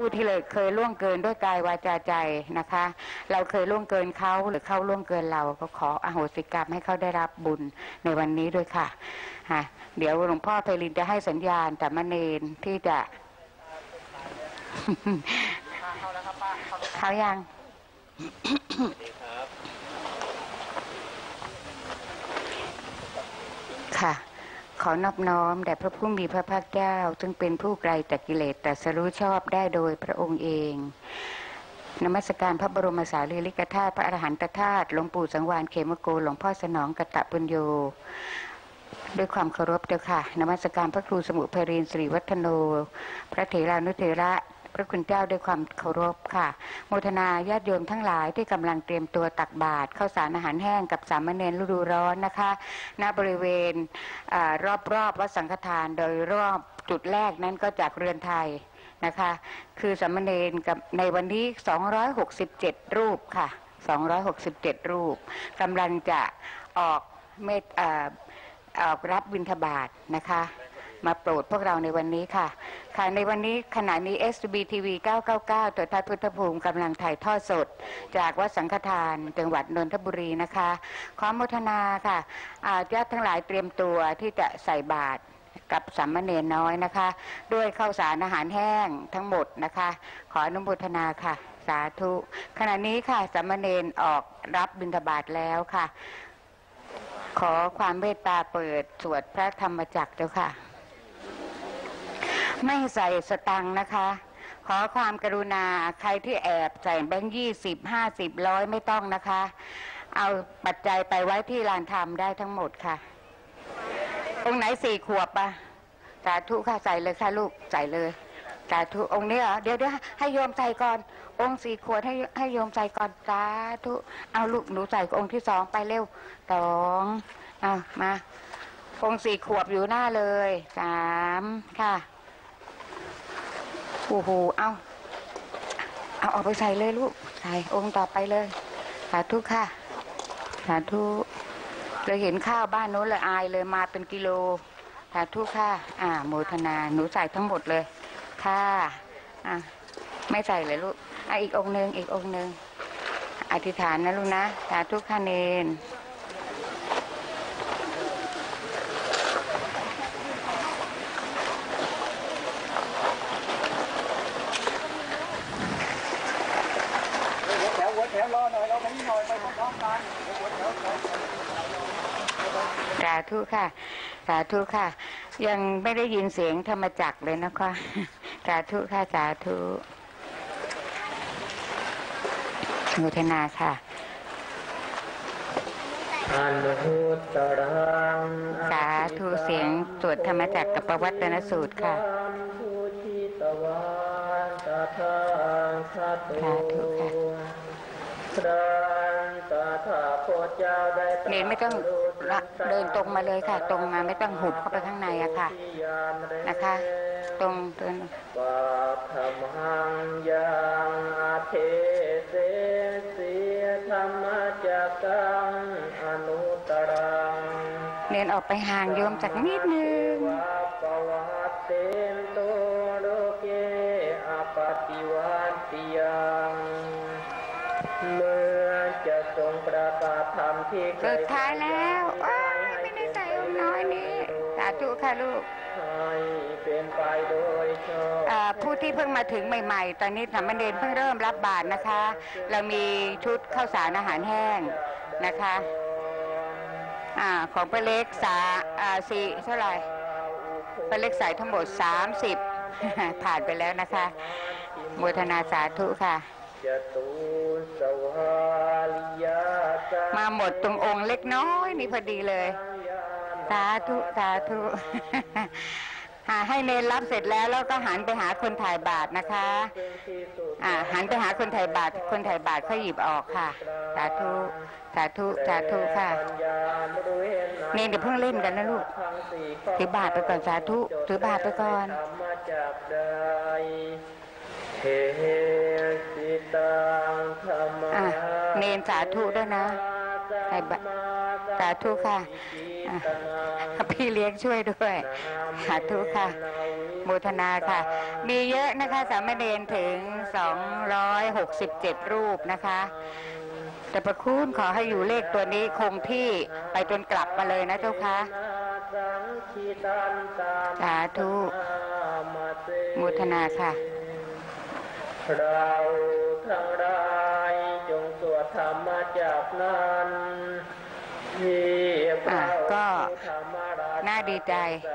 ผู้ที่เลยเคยล่วงเกินด้วยกายวาจาใจนะคะเราเคยล่วงเกินเขาหรือเขาล่วงเกินเราก็ขออโหสิกรรมให้เขาได้รับบุญในวันนี้ด้วยค่ะเดี๋ยวหลวงพ่อไพลินจะให้สัญญาณแต่มเณรที่จะเขายังค่ะขอนอบน้อมแด่พระผู้มีพระภาคเจ้าซึ่งเป็นผู้ไกลจากกิเลสตรัสรู้ชอบได้โดยพระองค์เองนมัสการพระบรมสารีริกธาตุพระอรหันตธาตุหลวงปู่สังวาลเขมโกหลวงพ่อสนองกตปุญโญด้วยความเคารพเจ้าค่ะนมัสการพระครูสมุภรินทร์สิริวัฒโนพระเถรานุเถระพระคุณเจ้าด้วยความเคารพค่ะโมทนาญาติโยมทั้งหลายที่กำลังเตรียมตัวตักบาตรข้าวสารอาหารแห้งกับสามเณรฤดูร้อนนะคะณบริเวณรอบวัดสังฆทานโดยรอบจุดแรกนั้นก็จากเรือนไทยนะคะคือสามเณรกับในวันนี้267รูปค่ะ267รูปกำลังจะออกรับบิณฑบาตนะคะมาโปรดพวกเราในวันนี้ค่ะในวันนี้ขณะนี้ SBTV 999ตัวทัศน์พุทธภูมิกำลังถ่ายทอดสดจากวัดสังฆทานจังหวัดนนทบุรีนะคะขออนุโมทนาค่ะญาติทั้งหลายเตรียมตัวที่จะใส่บาตรกับสามเณรน้อยนะคะด้วยข้าวสารอาหารแห้งทั้งหมดนะคะขออนุโมทนาค่ะสาธุขณะนี้ค่ะสามเณรออกรับบิณฑบาตแล้วค่ะขอความเมตตาเปิดสวดพระธรรมจักรเจ้าค่ะไม่ใส่สตังค์นะคะขอความกรุณาใครที่แอบใส่แบงค์20 50 100ไม่ต้องนะคะเอาปัจจัยไปไว้ที่ลานธรรมได้ทั้งหมดค่ะองค์ไหน4 ขวบปะสาธุค่ะใส่เลยค่ะลูกใส่เลยสาธุองค์นี้เหรอเดี๋ยวให้โยมใส่ก่อนองค์4 ขวบให้โยมใส่ก่อนสาธุเอาลูกหนูใส่องค์ที่2ไปเร็ว2มาองค์4 ขวบอยู่หน้าเลย3ค่ะโอ้โหเอาออกไปใส่เลยลูกใส่องค์ต่อไปเลยสาธุค่ะสาธุเลยเห็นข้าวบ้านโน้นเลยอายเลยมาเป็นกิโลสาธุค่ะโมทนาหนูใส่ทั้งหมดเลยค่ะไม่ใส่เลยลูกอีกองค์หนึ่งอธิษฐานนะลูกนะสาธุค่ะเนรสาธุค่ะสาธุค่ะยังไม่ได้ยินเสียงธรรมจักรเลยนะคะสาธุค่ะสาธุโมทนาค่ะสาธุเสียงสวดธรรมจักรกับปวัตตนสูตรค่ะสาธุค่ะเน้นไม่ต้องเดินตรงมาเลยค่ะตรงมาไม่ต้องหุบเข้าไปข้างในอะค่ะนะคะตรงเดินเน้นออกไปห่างโยมจากนิดนึงสุดท้ายแล้วไม่ได้ใส่องค์น้อยนี้สาธุค่ะลูกผู้ที่เพิ่งมาถึงใหม่ๆตอนนี้สามเณรเพิ่งเริ่มรับบาตรนะคะเรามีชุดข้าวสารอาหารแห้งนะคะของป้าเล็ก4เท่าไหร่ป้าเล็กใส่ทั้งหมด30ผ่านไปแล้วนะคะโมทนาสาธุค่ะมาหมดตรงองค์เล็กน้อยนี่พอดีเลยสาธุสาธุให้เนรรับเสร็จแล้วก็หันไปหาคนถ่ายบาตรนะคะหันไปหาคนถ่ายบาตรเขาหยิบออกค่ะสาธุสาธุสาธุค่ะเนรเดี๋ยวเพิ่งเล่นกันนะลูกถือบาตรไปก่อนสาธุถือบาตรไปก่อนเนรสาธุด้วยนะใส่บาตรสาธุค่ะพี่เลี้ยงช่วยด้วยสาธุค่ะโมทนาค่ะมีเยอะนะคะสามเณรถึง267รูปนะคะแต่พระคุณขอให้อยู่เลขตัวนี้คงที่ไปจนกลับมาเลยนะเจ้าค่ะสาธุโมทนาค่ะเราทั้งหลายจงสวดธรรมจากนั้นก็น่าดีใจ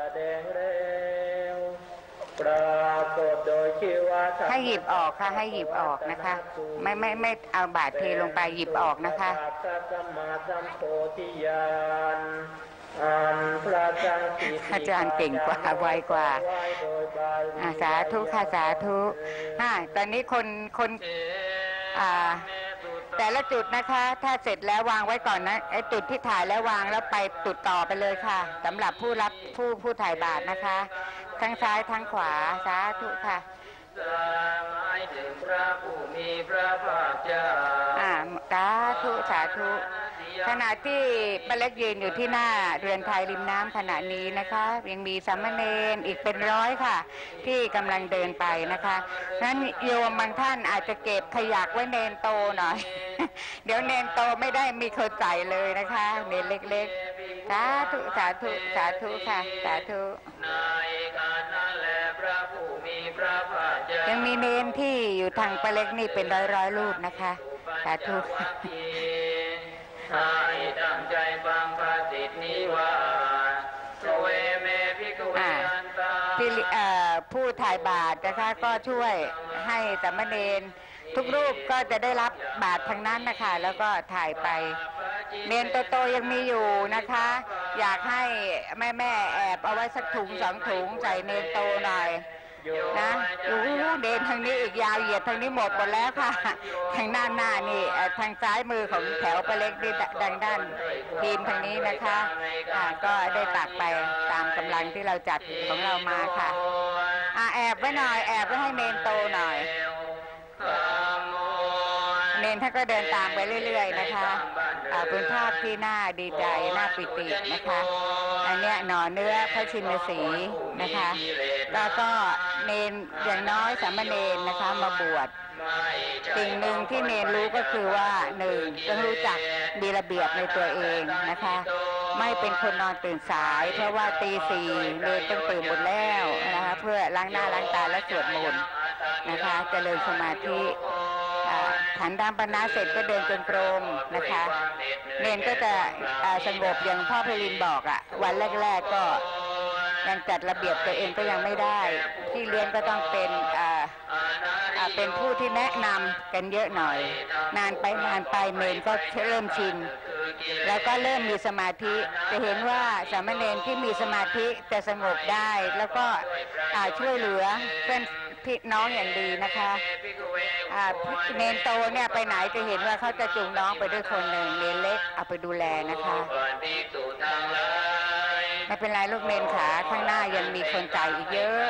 ให้หยิบออกค่ะให้หยิบออกนะคะไม่เอาบาตรเทลงไปหยิบออกนะคะอาจารย์เก่งกว่าไวกว่าสาธุค่ะสาธุตอนนี้คนแต่ละจุดนะคะถ้าเสร็จแล้ววางไว้ก่อนนะไอ้จุดที่ถ่ายแล้ววางแล้วไปจุดต่อไปเลยค่ะสำหรับผู้รับผู้ถ่ายบาตรนะคะทั้งซ้ายทั้งขวาสาธุค่ะหมายถึงพระผู้มีพระภาคเจ้าสาธุสาธุขณะที่ป้าเล็กยืนอยู่ที่หน้าเรือนไทยริมน้ำขณะนี้นะคะยังมีสามเณรอีกเป็นร้อยค่ะที่กำลังเดินไปนะคะนั้นโยมบางท่านอาจจะเก็บขยะไว้เนนโตหน่อย เดี๋ยวเนนโตไม่ได้มีคนใส่เลยนะคะเนนเล็กๆสาธุสาธุสาธุค่ะสาธุยังมีเนนที่อยู่ทางป้าเล็กนี่เป็นร้อยรูปนะคะสาธุให้ตั้งใจฟังพระสิทธินิวาสเวเมภิกขุอันตาผู้ถ่ายบาตรนะคะก็ช่วยให้สามเณรทุกรูปก็จะได้รับบาตรทั้งนั้นนะคะแล้วก็ถ่ายไปเนนโตๆยังมีอยู่นะคะอยากให้แม่แอบเอาไว้สักถุง2 ถุงใส่เนนโตหน่อยนะเดินทางนี้อีกยาวเหยียดทางนี้หมดแล้วค่ะทางหน้านี่ทางซ้ายมือของแถวป้าเล็กดังด้านทีมทางนี้นะคะก็ได้ตักไปตามกำลังที่เราจัดของเรามาค่ะแอบไว้หน่อยแอบไว้ให้เนนโตหน่อยเนนท่านก็เดินตามไปเรื่อยๆนะคะเป็นภาพที่น่าดีใจน่าปิตินะคะอันเนี้ยหน่อเนื้อพระชินสีนะคะแล้วก็เนนอย่างน้อยสามเณรนะคะมาบวชสิ่งหนึ่งที่เนนรู้ก็คือว่า1ต้องรู้จักมีระเบียบในตัวเองนะคะไม่เป็นคนนอนตื่นสายเพราะว่าตี 4เนนต้องตื่นหมดแล้วนะคะเพื่อล้างหน้าล้างตาและสวดมนต์นะคะเจริญสมาธิฉันดามปนาเสร็จก็เดินจงกรมนะคะเนนก็จะสงบอย่างพ่อพลินบอกวันแรกๆก็ยังจัดระเบียบตัวเองก็ยังไม่ได้ที่เรียนก็ต้องเป็นผู้ที่แนะนำกันเยอะหน่อยนานไปเนนก็เริ่มชินแล้วก็เริ่มมีสมาธิจะเห็นว่าสามเณรที่มีสมาธิจะสงบได้แล้วก็ช่วยเหลือเพื่อนพี่น้องอย่างดีนะคะเนนโตเนี่ยไปไหนจะเห็นว่าเขาจะจูงน้องไปด้วยคนหนึ่งเนนเล็กเอาไปดูแลนะคะไม่เป็นไรลูกเนนขาข้างหน้ายังมีคนจ่ายอีกเยอะ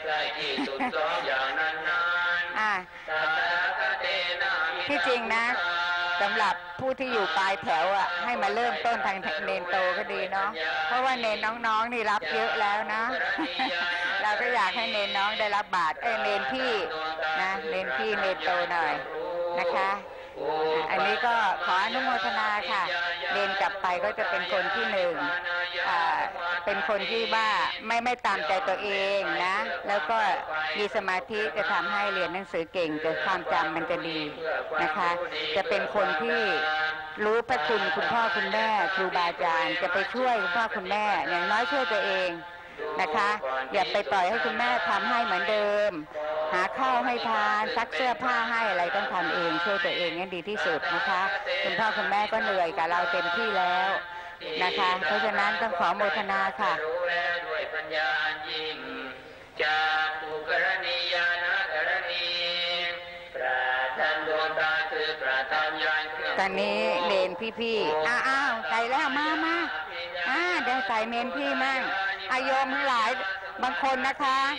ที่จริงนะสำหรับผู้ที่อยู่ปลายแถวให้มาเริ่มต้นทางเนนโตก็ดีเนาะเพราะว่าเนนน้องๆนี่รับเยอะแล้วนะ เราก็อยากให้เนนน้องได้รับบาตรเนนพี่นะเนนพี่เนนโตหน่อยนะคะอันนี้ก็ขออนุโมทนาค่ะเนนกลับไปก็จะเป็นคนที่เป็นคนที่ว่าไม่ตามใจตัวเองนะแล้วก็มีสมาธิจะทำให้เรียนหนังสือเก่งแต่ความจำมันจะดีนะคะจะเป็นคนที่รู้พระคุณคุณพ่อคุณแม่ครูบาอาจารย์จะไปช่วยคุณพ่อคุณแม่อย่างน้อยช่วยตัวเองนะคะอย่าไปปล่อยให้คุณแม่ทำให้เหมือนเดิมหาข้าวให้ทานซักเสื้อผ้าให้อะไรต้องทำเองช่วยตัวเองนี่ดีที่สุดนะคะคุณพ่อคุณแม่ก็เหนื่อยกับเราเต็มที่แล้วนะคะเพราะฉะนั้นต้องขอโมทนาค่ะด้วยปัญญายิ่งจากภูกรณียานะกรณีประทานดวงตาคือประทานญาณตอนนี้เนนพี่อ้าวใส่แล้วมาเดี๋ยวใส่เนนพี่มั่งโยมทั้งหลายบางคนนะคะ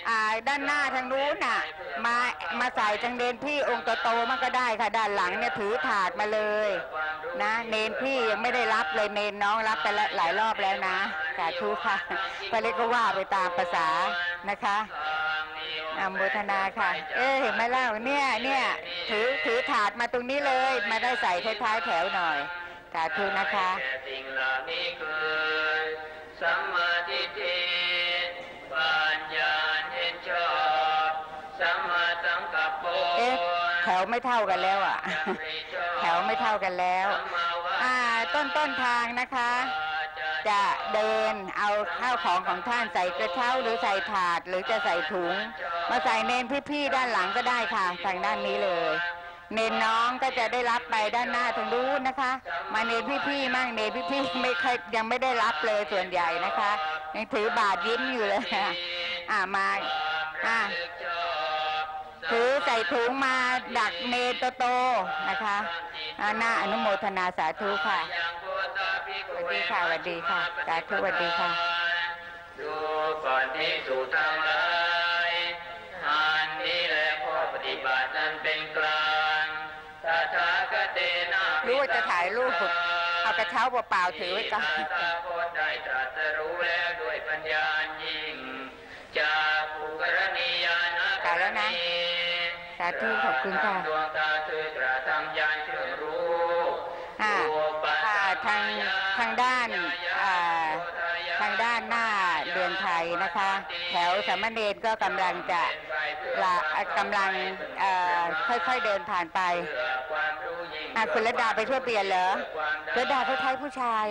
ด้านหน้าทางนู้นน่ะมาใส่ทางเนนพี่องค์โตๆมันก็ได้ค่ะด้านหลังเนี่ยถือถาดมาเลยนะเนนพี่ยังไม่ได้รับเลยเนนน้องรับไปหลายรอบแล้วนะสาธุค่ะป้าเล็กก็ว่าไปตามภาษานะคะอนุโมทนาค่ะเห็นไหมเล่าเนี่ยถือถาดมาตรงนี้เลยมาได้ใส่ท้ายๆแถวหน่อยสาธุนะคะสิ่งเหล่านี้คือสัมมาทิฏฐิปัญญาเห็นชอบสัมมาสังกัปโปแถวไม่เท่ากันแล้วอ่ะแถวไม่เท่ากันแล้วต้นทางนะคะจะเดินเอาข้าวของท่านใส่กระเช้าหรือใส่ถาดหรือจะใส่ถุงมาใส่เนนพี่ๆด้านหลังก็ได้ค่ะทางด้านนี้เลยเนนน้องก็จะได้รับไปด้านหน้าทางนู้นนะคะมาเนนพี่ๆมั่งเนนพี่ๆไม่เคยยังไม่ได้รับเลยส่วนใหญ่นะคะยังถือบาตรยิ้มอยู่เลยมาถือใส่ถุงมาดักเนนโตๆนะคะหน้าอนุโมทนาสาธุค่ะสวัสดีค่ะสวัสดีค่ะสาธุสวัสดีค่ะดูก่อนที่สุทั้งหลายอันนี้แหละข้อปฏิบัตินั้นเป็นกลางตถาคตนะรู้ว่าจะถ่ายรูปเอากระเช้าเปล่าๆถือไว้ก่อนตถาคตได้ตรัสรู้แล้วด้วยปัญญายิ่งจากภูกรณียานะกาแล้วนะสาธุขอบคุณค่ะดวงตาคือกระทำญาณเครื่องรู้ทางด้านหน้าเรือนไทยนะคะแถวสามเณรก็กำลังค่อยๆเดินผ่านไปคุณระดาไปช่วยเปลี่ยนเหรอระดาเขาใช้ผู้ชาย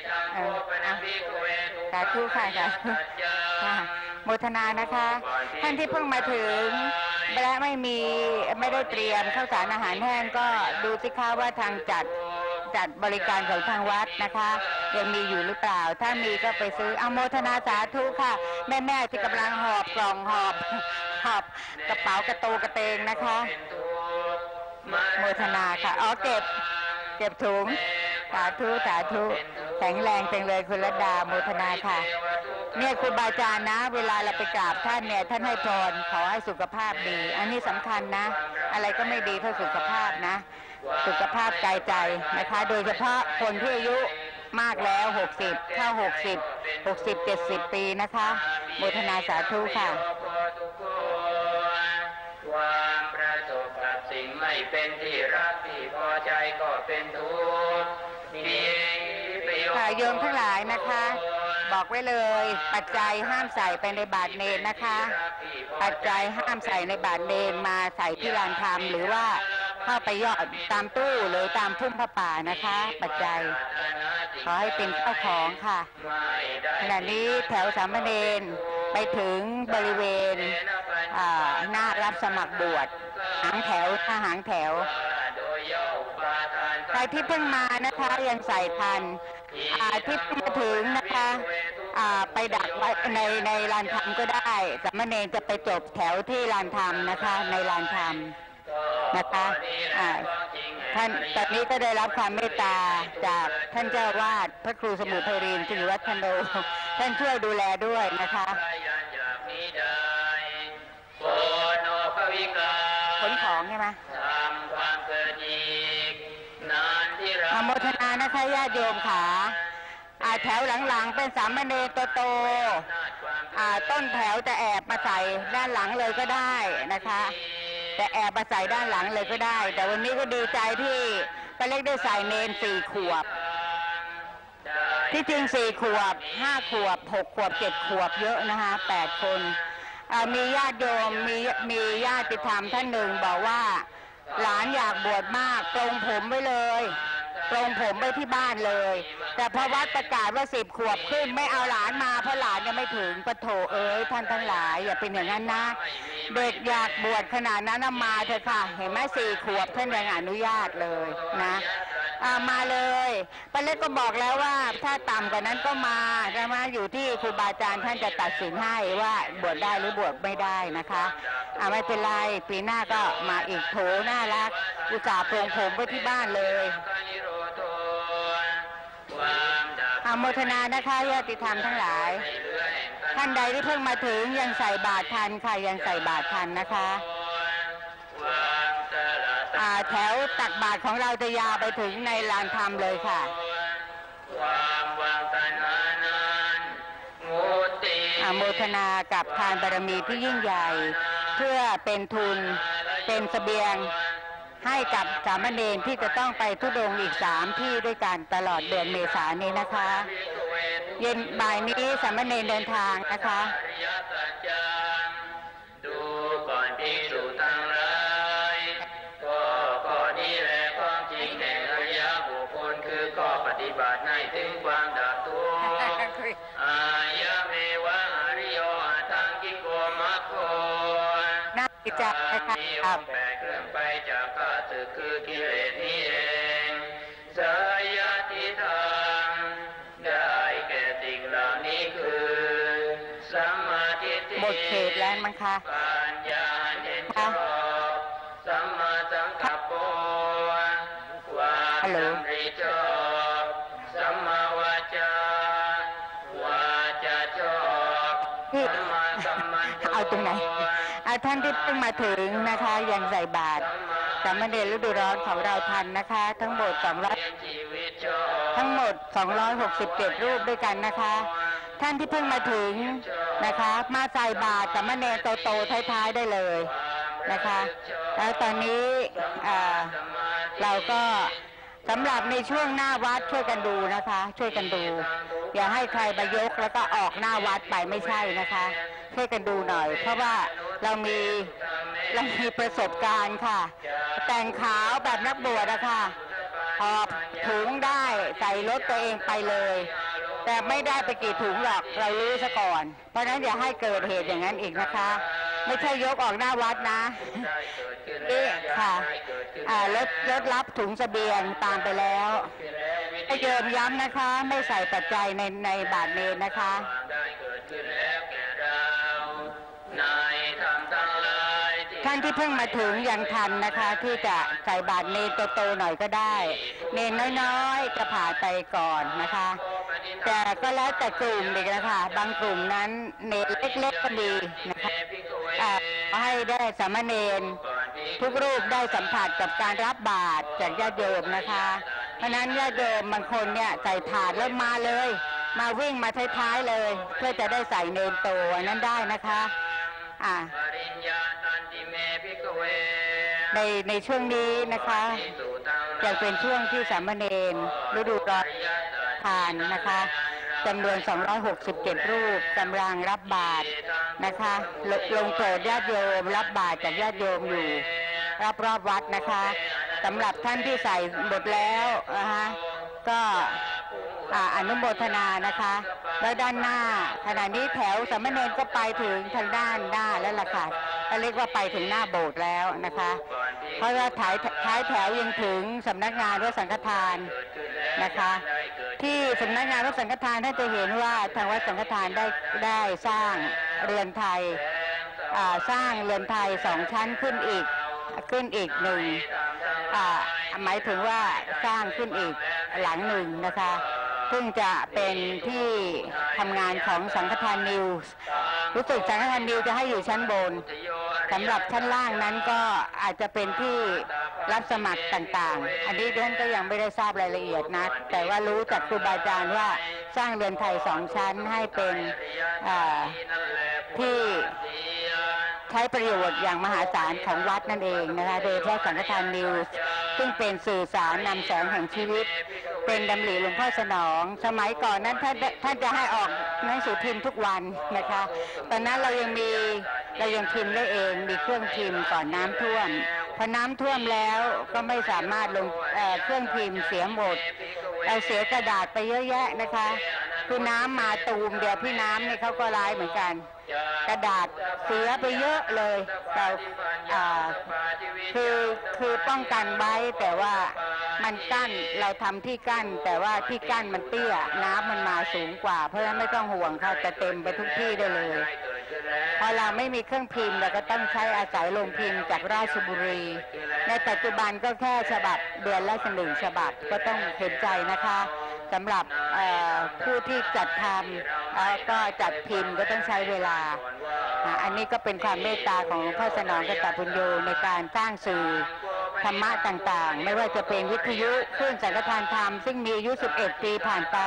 สาธุค่ะโมทนานะคะท่านที่เพิ่งมาถึงและไม่ได้เตรียมข้าวสารอาหารแห้งก็ดูสิคะว่าทางจัดบริการของทางวัดนะคะยังมีอยู่หรือเปล่าถ้ามีก็ไปซื้ออนุโมทนาสาธุค่ะแม่ที่กำลังหอบกล่องหอบกระเป๋ากระโตกระเตงนะคะโมทนาค่ะเก็บถุงสาธุแข็งแรงจังเลยคุณรัตดาโมทนาค่ะเนี่ยครูบาอาจารย์นะเวลาเราไปกราบท่านเนี่ยท่านให้พรขอให้สุขภาพดีอันนี้สำคัญนะอะไรก็ไม่ดีเท่าสุขภาพนะสุขภาพกายใจนะคะโดยเฉพาะคนที่อายุมากแล้ว60เข้า60-70 ปีนะคะโมทนาสาธุค่ะความประสบกับสิ่งไม่เป็นที่รักที่พอใจก็เป็นทุกข์ค่ะโยมทั้งหลายนะคะบอกไว้เลยปัจจัยห้ามใส่ไปในบาตรเนรนะคะปัจจัยห้ามใส่ในบาตรเนรมาใส่ที่ลานธรรมหรือว่าเข้าไปยอดตามตู้หรือตามพุ่มผ้าป่านะคะปัจจัยขอให้เป็นข้าวของค่ะขณะนี้แถวสามเณรไปถึงบริเวณหน้ารับสมัครบวชหางแถวใครที่เพิ่งมานะคะยังใส่ทันที่เพิ่งมาถึงนะคะไปดักไว้ในลานธรรมก็ได้สามเณรจะไปจบแถวที่ลานธรรมนะคะในลานธรรมนะคะท่านตอนนี้ก็ได้รับความเมตตาจากท่านเจ้าวาดพระครูสมุทรไพรินทร์สิริวัฒโนท่านช่วยดูแลด้วยนะคะขนของใช่ไหมอนุโมทนานะคะญาติโยมขาแถวหลังๆเป็นสามเณรโตต้นแถวจะแอบมาใส่ด้านหลังเลยก็ได้นะคะจะแอบมาใส่ด้านหลังเลยก็ได้แต่วันนี้ก็ดีใจที่ป้าเล็กได้ใส่เนน4 ขวบที่จริง4 ขวบ5 ขวบ6 ขวบ7 ขวบเยอะนะคะ8 คนมีญาติโยมมีญาติธรรมท่านหนึ่งบอกว่าหลานอยากบวชมากปรงผมไว้เลยปรงผมไว้ที่บ้านเลยแต่พอวัดประกาศว่า10 ขวบขึ้นไม่เอาหลานมาเพราะหลานยังไม่ถึงปะโถท่านทั้งหลายอย่าเป็นอย่างนั้นนะเด็กอยากบวชขนาดนั้นมาเถอะค่ะเห็นไหม4 ขวบท่านยังอนุญาตเลยนะมาเลยป้าเล็กก็บอกแล้วว่าถ้าต่ำกว่านั้นก็มาจะมาอยู่ที่ครูบาอาจารย์ท่านจะตัดสินให้ว่าบวชได้หรือบวชไม่ได้นะคะไม่เป็นไรปีหน้าก็มาอีกโถน่ารักอุตส่าห์ปรงผมไว้ที่บ้านเลยโมทนานะคะญาติธรรมทั้งหลายท่านใดที่เพิ่งมาถึงยังใส่บาตรทันค่ะยังใส่บาตรทันนะคะแถวตักบาตรของเราจะยาวไปถึงในลานธรรมเลยค่ะโมทนากับทานบารมีที่ยิ่งใหญ่เพื่อเป็นทุนเป็นเสบียงให้กับสามเณรที่จะต้องไปธุดงค์อีก3 ที่ด้วยกันตลอดเดือนเมษายนนี้นะคะเย็นบ่ายนี้สามเณรเดินทางนะคะดูก่อนภิกษุทั้งหลายก็นี้แหละความจริงแห่งอริยบุคคลคือข้อปฏิบัติให้ถึงความดับทุกข์อายะเมวะอริโยทังกิโกมัคโคน่าดีใจนะคะครับแปดเครื่องไปจากข้าศึกคือกิเลสนี้เองสายทิทางได้แก่สิ่งเหล่านี้คือสัมมาทิฏฐิหมดเขตแล้วมั้งคะปัญญาเห็นชอบสัมมาสังกัปโปความดำริชอบสัมมาวาจาวาจาชอบสัมมากัมมันโตเอาตรงไหนท่านที่เพิ่งมาถึงนะคะยังใส่บาตรสามเณรฤดูร้อนของเราทันนะคะทั้งหมด267 รูปด้วยกันนะคะท่านที่เพิ่งมาถึงนะคะมาใส่บาตรสามเณรโตๆท้ายๆได้เลยนะคะแล้วตอนนี้เราก็สำหรับในช่วงหน้าวัดช่วยกันดูนะคะช่วยกันดูอย่าให้ใครมายกแล้วก็ออกหน้าวัดไปไม่ใช่นะคะช่วยกันดูหน่อยเพราะว่าเรามีประสบการณ์ค่ะแต่งขาวแบบนักบวชนะคะหอบถุงได้ใส่รถตัวเองไปเลยแต่ไม่ได้ไปกี่ถุงหรอกเรารู้ซะก่อนเพราะฉะนั้นอย่าให้เกิดเหตุอย่างนั้นอีกนะคะไม่ใช่ยกออกหน้าวัดนะนี่ค่ะรถรับถุงเสบียงตามไปแล้วให้โยมย้ำนะคะไม่ใส่ปัจจัยในบาตรเนรนะคะท่านที่เพิ่งมาถึงยังทันนะคะที่จะใส่บาตรเนรโตๆหน่อยก็ได้เนรน้อยๆจะผ่านไปก่อนนะคะแต่ก็แล้วแต่กลุ่มเด็กนะคะบางกลุ่มนั้นเนรเล็กๆก็มีนะคะให้ได้สามเณรทุกรูปได้สัมผัสกับการรับบาตรจากญาติโยมนะคะเพราะนั้นญาติโยมบางคนเนี่ยใส่ถาดแล้วมาเลยมาวิ่งมาท้ายๆเลยเพื่อจะได้ใส่เนรโตนั้นได้นะคะในช่วงนี้นะคะจะเป็นช่วงที่สามเณรฤดูร้อนทานนะคะจำนวน267 รูปกำลังรับบาตรนะคะลงโปรดญาติโยมรับบาตรจากญาติโยมอยู่รอบวัดนะคะสำหรับท่านที่ใส่หมดแล้วนะคะก็อนุโมทนานะคะแล้วด้านหน้าขณะนี้แถวสามเณรก็ไปถึงทางด้านหน้าแล้วล่ะค่ะเรียกว่าไปถึงหน้าโบสถ์แล้วนะคะเพราะว่าท้ายแถวยังถึงสำนักงานวัดสังฆทานนะคะที่สำนักงานวัดสังฆทานท่านจะเห็นว่าทางวัดสังฆทานได้สร้างเรือนไทย2 ชั้นขึ้นอีก1หมายถึงว่าสร้างขึ้นอีกหลังหนึ่งนะคะซึ่งจะเป็นที่ทำงานของสังฆทานนิวส์รู้สึกสังฆทานนิวจะให้อยู่ชั้นบนสำหรับชั้นล่างนั้นก็อาจจะเป็นที่รับสมัครต่างๆอันนี้ท่านก็ยังไม่ได้ทราบรายละเอียดนะแต่ว่ารู้จากครูบาอาจารย์ว่าสร้างเรือนไทย2 ชั้นให้เป็นที่ใช้ประโยชน์อย่างมหาศาลของวัดนั่นเองนะคะโดยเฉพาะสังฆทานนิวส์ซึ่งเป็นสื่อสารนำแสงแห่งชีวิตเป็นดำริหลวงพ่อสนองสมัยก่อนนั้นท่านจะให้ออกหนังสือพิมพ์ทุกวันนะคะตอนนั้นเรายังพิมพ์ได้เองมีเครื่องพิมพ์ก่อนน้ำท่วมพอน้ำท่วมแล้วก็ไม่สามารถลงเครื่องพิมพ์เสียหมดเราเสียกระดาษไปเยอะแยะนะคะคือน้ำมาตูมเดี๋ยวพี่น้ำเนี่ยเขาก็ร้ายเหมือนกันกระดาษเสียไปเยอะเลยเราคือป้องกันไว้แต่ว่ามันกั้นเราทำที่กั้นแต่ว่าที่กั้นมันเตี้ยน้ำมันมาสูงกว่าเพราะฉะนั้นไม่ต้องห่วงค่ะจะเต็มไปทุกที่ได้เลยพอเราไม่มีเครื่องพิมพ์เราก็ต้องใช้อาศัยโรงพิมพ์จากราชบุรีในปัจจุบันก็แค่ฉบับเดือนละ1 ฉบับก็ต้องเห็นใจนะคะสำหรับผู้ที่จัดทำแล้วก็จัดพิมพ์ก็ต้องใช้เวลาอันนี้ก็เป็นความเมตตาของพระสนองกตปุญโญในการสร้างสื่อธรรมะต่างๆไม่ว่าจะเป็นวิทยุคลื่นสังฆทานธรรมซึ่งมีอายุ11 ปีผ่านไป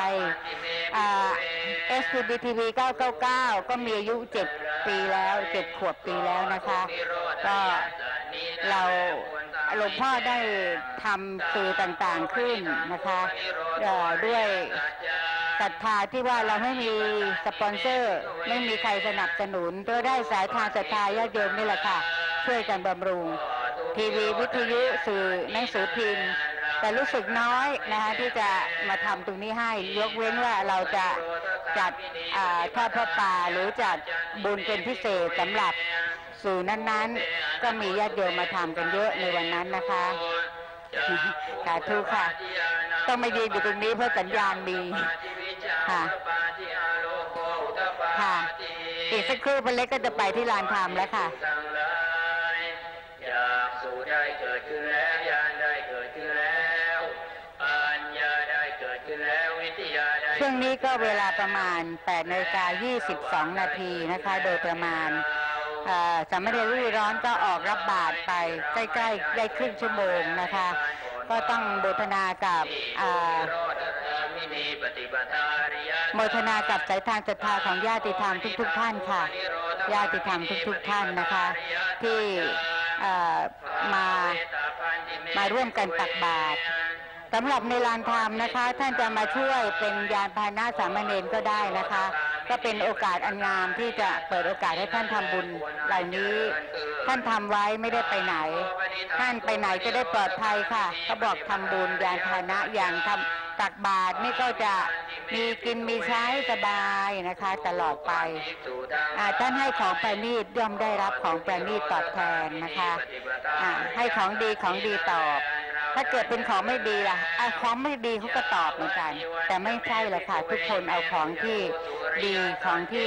SPBTV 999ก็มีอายุ7 ปีแล้ว7 ขวบปีแล้วนะคะก็เราหลวงพ่อได้ทำสื่อต่างๆขึ้นนะคะด้วยศรัทธาที่ว่าเราไม่มีสปอนเซอร์ไม่มีใครสนับสนุนก็ได้สายทานศรัทธาญาติโยมนี่แหละค่ะช่วยกันบำรุงทีวีวิทยุสื่อหนังสือพิมพ์แต่รู้สึกน้อยนะคะที่จะมาทำตรงนี้ให้ยกเว้นว่าเราจะจัดทอดพระป่าหรือจัดบุญเป็นพิเศษสำหรับสื่อนั้นๆก็มีญาติโยมมาทำกันเยอะในวันนั้นนะคะสาธุค่ะต้องมายืนอยู่ตรงนี้เพราะสัญญาณมีค่ะค่ะอีกสักครู่พระเล็กก็จะไปที่ลานธรรมแล้วค่ะได้เกิดขึ้นแล้วญาณได้เกิดขึ้นแล้วปัญญาได้เกิดขึ้นแล้ววิทยาได้ช่วงนี้ก็เวลาประมาณ 8:22 นาทีนะคะโดยประมาณสามเณรฤดูร้อนก็ออกรับบาตรไปใกล้ๆได้ครึ่งชั่วโมงนะคะก็ต้องโมทนากับโมทนากับสายทานศรัทธาของญาติธรรมทุกท่านค่ะญาติธรรมทุกท่านนะคะที่มาร่วมกันตักบาตรสำหรับในลานธรรมนะคะท่านจะมาช่วยเป็นยานพาหนะสามเณรก็ได้นะคะก็เป็นโอกาสอันงามที่จะเปิดโอกาสให้ท่านทำบุญเหล่านี้ท่านทำไว้ไม่ได้ไปไหนท่านไปไหนจะได้ปลอดภัยค่ะเขาบอกทำบุญยานพาหนะอย่างทำตักบาตรนี่ก็จะมีกินมีใช้สบายนะคะตลอดไปท่านให้ของประณีตย่อมได้รับของประณีตตอบแทนนะคะให้ของดีตอบถ้าเกิดเป็นของไม่ดีล่ะของไม่ดีเขาก็ตอบเหมือนกันแต่ไม่ใช่หรอกค่ะทุกคนเอาของที่ดีของที่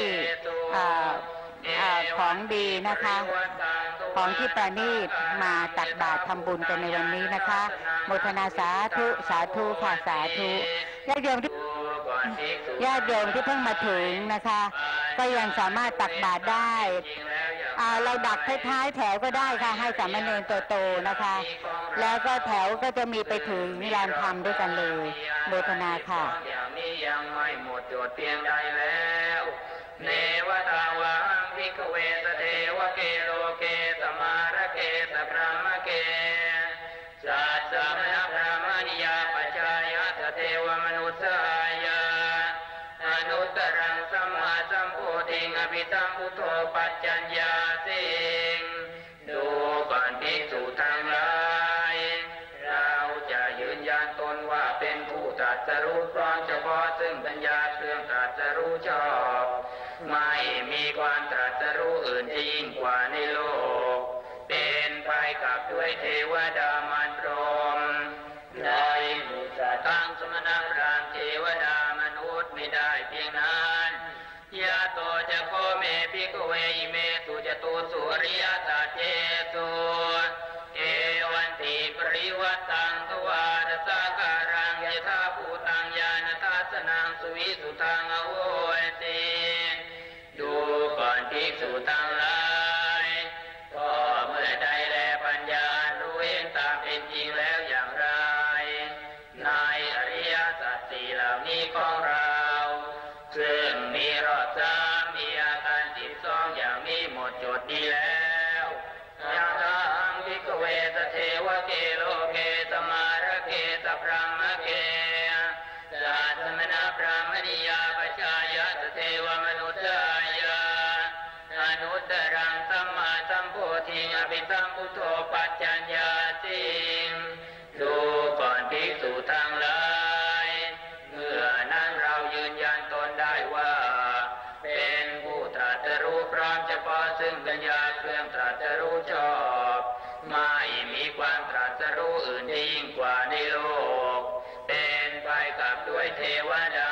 ของดีนะคะของที่ประณีตมาตักบาตรทำบุญกันในวันนี้นะคะโมทนาสาธุสาธุค่ะสาธุญาติโยมที่เพิ่งมาถึงนะคะก็ยังสามารถตักบาตรได้เราดักท้ายแถวก็ได้ค่ะให้สามเณรโตๆนะคะแล้วก็แถวก็จะมีไปถึงลานธรรมด้วยกันเลยโมทนาค่ะอย่างนี้ยังไม่หมดจดเพียงใดแล้วเนวตาวังภิกขเวสเทวเกโลเกสมาระเกสพรหมเกสัจสมณพรหมนิยาปัจจายะเทวมนุสายาอนุตตรังสัมมาสัมโพธิงอภิสัมพุทโธปัจจัญญาสิงดูก่อนภิกษุทั้งหลายเราจะยืนยันตนว่าเป็นผู้ตรัสรู้พร้อมเฉพาะซึ่งปัญญาเครื่องตรัสรู้ชอบไม่มีความตรัสรู้อื่นที่ยิ่งกว่าในโลกเป็นไปกับด้วยเทวดามารพรหมในหมู่สัตว์ทั้งสมณพราหมณ์เทวดามนุษย์ไม่ได้เพียงนั้นยะโตจะโคเมภิกขเวอิเมตุจตุสุริยสัจเจตุเอวันติปริวัตตังทวารสาการังยถาภูตังญาณทัสสนังสุวิสุตังอโหติดูก่อนภิกษุทั้งหลายก็เมื่อใดแลปัญญารู้เห็นตามเป็นจริงแล้วอย่างไรในอริยสัจสี่เหล่านี้ของเราซึ่งมีรอด3มีอาการ12อย่างนี้หมดจดดีแล้วยังทังภิกขเวสเทวเกโลเกสมาระเกสพรหมเกสัจสมณพรหมนิยาปัจจายะเทวมนุสายาอนุตตรังสัมมาสัมโพธิงอภิสัมพุทโธปัจจัญญาสิงดูก่อนภิกษุทั้งหลายเมื่อนั้นเรายืนยันตนได้ว่าเป็นผู้ตรัสรู้พร้อมเฉพาะซึ่งปัญญาเครื่องตรัสรู้ชอบไม่มีความตรัสรู้อื่นที่ยิ่งกว่าในโลกเป็นไปกับด้วยเทวดา